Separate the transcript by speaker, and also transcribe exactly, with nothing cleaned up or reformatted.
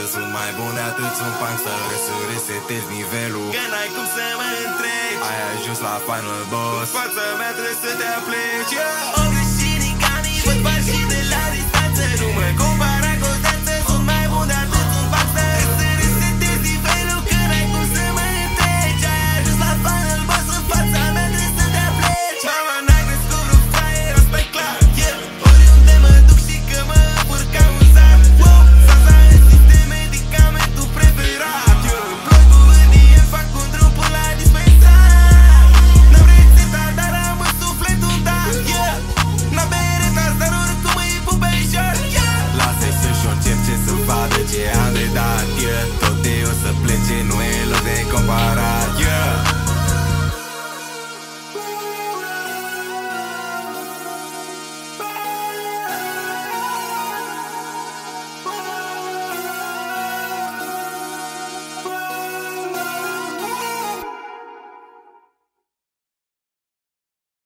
Speaker 1: sunt mai bun de atât, sunt punk să să resetezi nivelul. Că n-ai cum să mă întregi, ai ajuns la final boss, fața mea trebuie să te apleci, yeah!